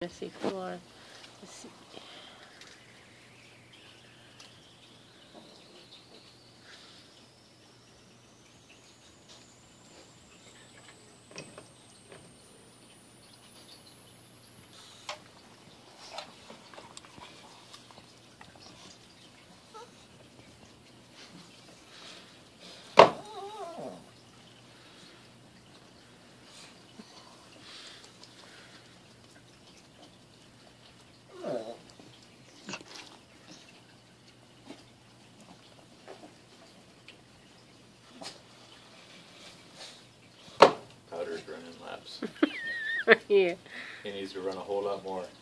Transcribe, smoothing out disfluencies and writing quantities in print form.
Messy floor. Let's see. Powder's running laps. Yeah. He needs to run a whole lot more.